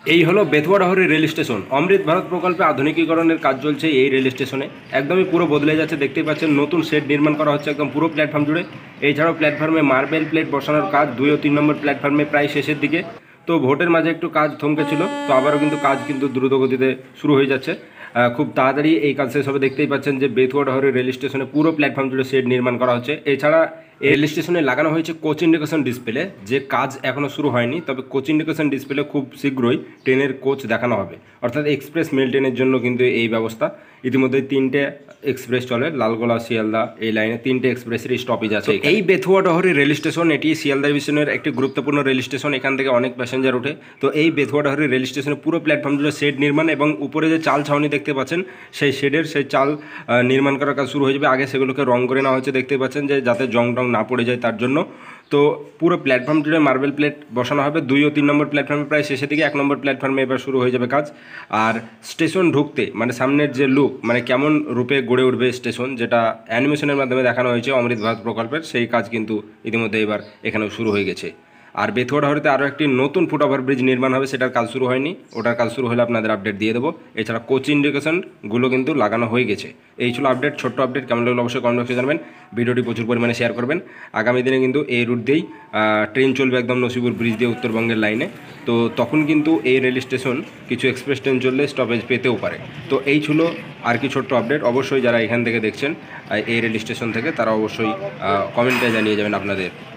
এই হলো Bethuadahari rail station. Amrit Bharat প্রকল্পে আধুনিকীকরণের কাজ চলছে এই রেল স্টেশনে। একদমই পুরো বদলে যাচ্ছে, দেখতেই পাচ্ছেন নতুন শেড নির্মাণ করা হচ্ছে একদম পুরো প্ল্যাটফর্ম জুড়ে। এছাড়াও প্ল্যাটফর্মে মার্বেল প্লেট বসানোর কাজ 2 ও 3 নম্বর প্ল্যাটফর্মে প্রায় শেষের দিকে। তো ভোটের মাঝে একটু কাজ থমকে ছিল, তো আবারও কিন্তু কাজ কিন্তু দ্রুতগতিতে শুরু হয়ে যাচ্ছে। খুব তাড়াতাড়ি এই কাজ শেষ হবে। দেখতেই পাচ্ছেন যে বেথুয়াডাহরি রেল স্টেশনে পুরো প্ল্যাটফর্ম জুড়ে শেড নির্মাণ করা হচ্ছে। এছাড়া এই রেল স্টেশনে লাগানো হয়েছে কোচ ইন্ডিকেশন ডিসপ্লে, যে কাজ এখনও শুরু হয়নি, তবে কোচ ইন্ডিকেশন ডিসপ্লে খুব শীঘ্রই ট্রেনের কোচ দেখানো হবে। অর্থাৎ এক্সপ্রেস মেল ট্রেনের জন্য কিন্তু এই ব্যবস্থা। ইতিমধ্যে 3টে এক্সপ্রেস চলে, লালগোলা শিয়ালদা এই লাইনে 3টে এক্সপ্রেসের স্টপেজ আছে। এই বেথুয়াডাহরি রেল স্টেশন এটি শিয়ালদা ডিভিশনের একটি গুরুত্বপূর্ণ রেল স্টেশন। এখান থেকে অনেক প্যাসেঞ্জার ওঠে। তো এই বেথুয়াডাহরি রেল স্টেশনে পুরো প্ল্যাটফর্ম জুড়ে শেড নির্মাণ এবং উপরে যে চাল ছাউনি দেখতে পাচ্ছেন সেই শেডের সেই চাল নির্মাণ করার কাজ শুরু হয়ে যাবে। আগে সেগুলোকে রং করে নেওয়া হচ্ছে, দেখতে পাচ্ছেন যে যাতে জং টং না পড়ে যায় তার জন্য। তো পুরো প্ল্যাটফর্ম জুড়ে মার্বেল প্লেট বসানো হবে। 2 ও 3 নম্বর প্ল্যাটফর্মে প্রায় শেষের দিকে, 1 নম্বর প্ল্যাটফর্মে এবার শুরু হয়ে যাবে কাজ। আর স্টেশন ঢুকতে মানে সামনের যে লুক, মানে কেমন রূপে গড়ে উঠবে স্টেশন, যেটা অ্যানিমেশনের মাধ্যমে দেখানো হয়েছে অমৃত ভারত প্রকল্পের, সেই কাজ কিন্তু ইতিমধ্যে এবার এখানেও শুরু হয়ে গেছে। আর বেথুয়াডাহরিতে আরও একটি নতুন ফুট ওভার ব্রিজ নির্মাণ হবে, সেটার কাজ শুরু হয়নি, ওটার কাজ শুরু হলে আপনাদের আপডেট দিয়ে দেবো। এছাড়া কোচ ইন্ডিকেশনগুলো কিন্তু লাগানো হয়ে গেছে। এই ছিল আপডেট, ছোট্ট আপডেট। কেমন লাগলো অবশ্যই কমেন্ট বক্সে জানাবেন। ভিডিওটি প্রচুর পরিমাণে শেয়ার করবেন। আগামী দিনে কিন্তু এই রুট দিয়েই ট্রেন চলবে একদম নসিপুর ব্রিজ দিয়ে উত্তরবঙ্গের লাইনে। তো তখন কিন্তু এই রেল স্টেশন কিছু এক্সপ্রেস ট্রেন চললে স্টপেজ পেতেও পারে। তো এই ছিল আর কি ছোট্ট আপডেট। অবশ্যই যারা এখান থেকে দেখছেন এই রেল স্টেশন থেকে, তারা অবশ্যই কমেন্টে জানিয়ে যাবেন আপনাদের